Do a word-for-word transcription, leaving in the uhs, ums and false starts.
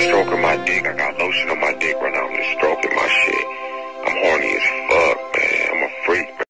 stroking my dick. I got lotion on my dick right now. I'm just stroking